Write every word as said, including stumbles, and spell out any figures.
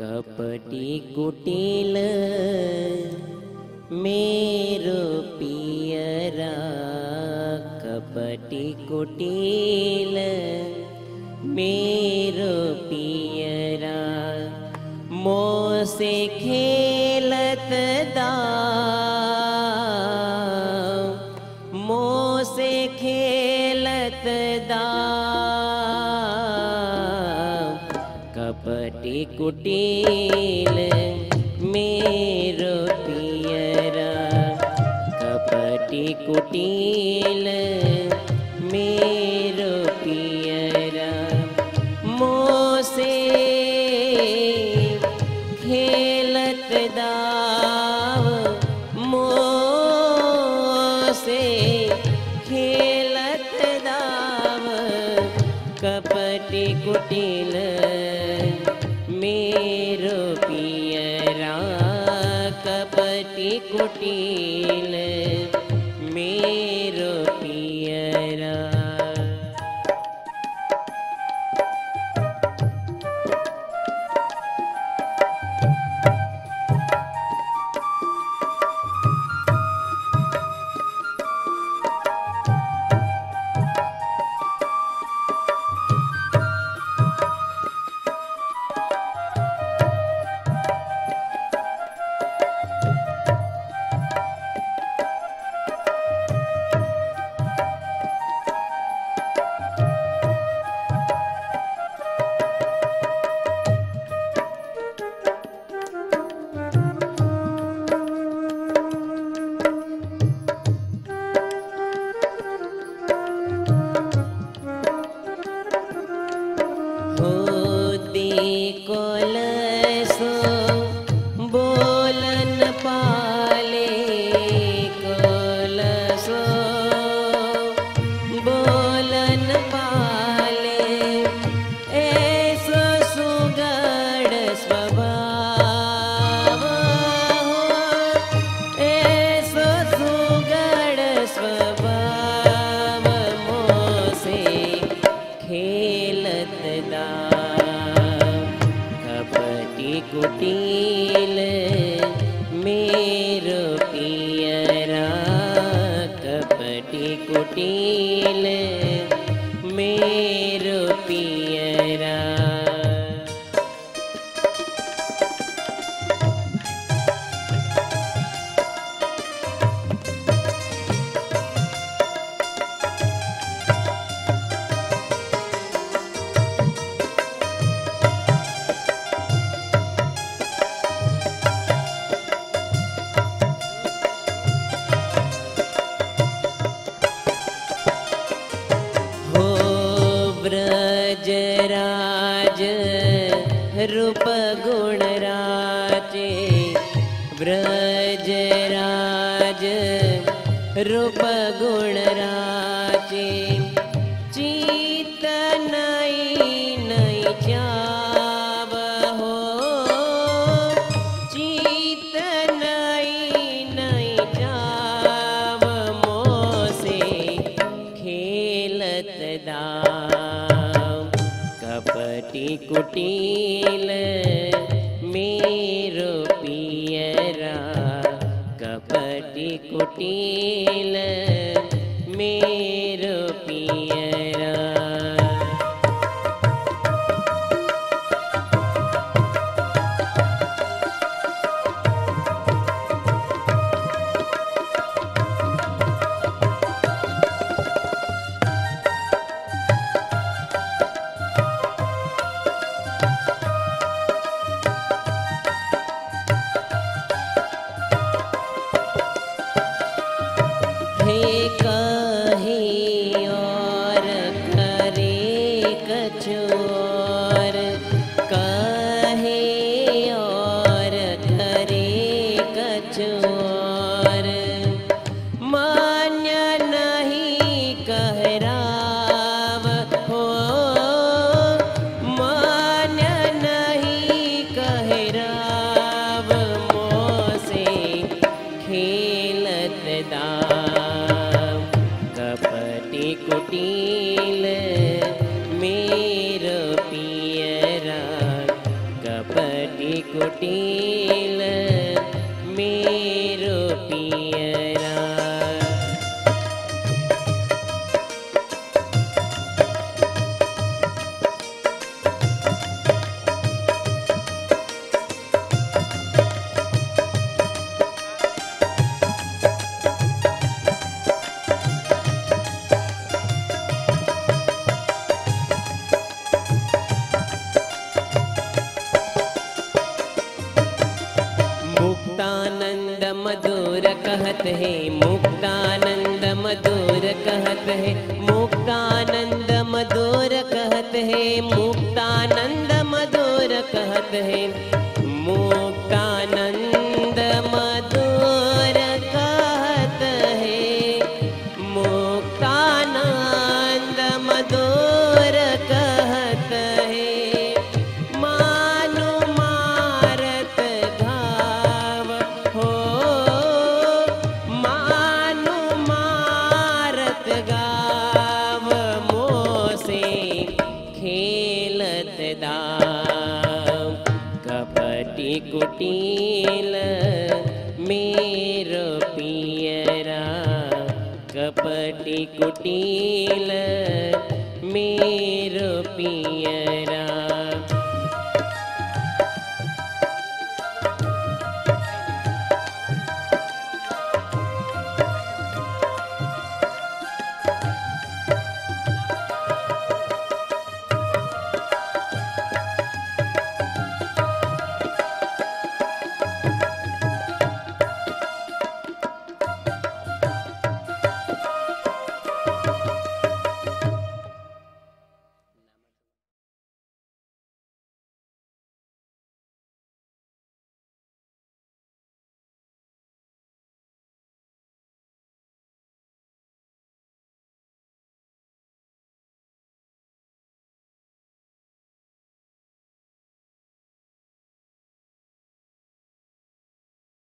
कपटी कुटिल मेरो पियरा, कपटी कुटिल मेरो पियरा, मोसे खेलत दाव, मोसे खेलत दाव, कपटी कुटिल मेरो पियरा, कपटी कुटिल मेरो पियरा, मोसे खेलत दाव, मोसे खेलत दाव, कपटी कुटिल मेरो पियरा, कपटी कुटिल मेरो पियरा। कुटिल मेरो पियरा, कपटी कुटिल मेरो पियरा। रूप गुण राचे, ब्रजराज रूप गुण राचे, चित नई नई जाव हो, चित नई नई जाव, मोसे खेलत दाव, कपटी कुटिल मेरो पियरा, कपटी कुटिल मेरो पियरा। कुटिल मेरो पियरा, कपटी कपटी कुटिल मेरो पियरा। मुक्तानंद मधुर कहत है, मुक्तानंद मधुर कहत है, मुक्तानंद मधुर कहत है, मुक्तानंद मधुर कहत है, मुक्तानंद मधुर कहत है, मुक्तानंद मधुर कहत है। मानो मारत घाव हो, मानो मारत गाव मोसे खेलत दाव। कपटी कुटिल मेरो पियरा, कपटी कुटिल मेरो पियरा।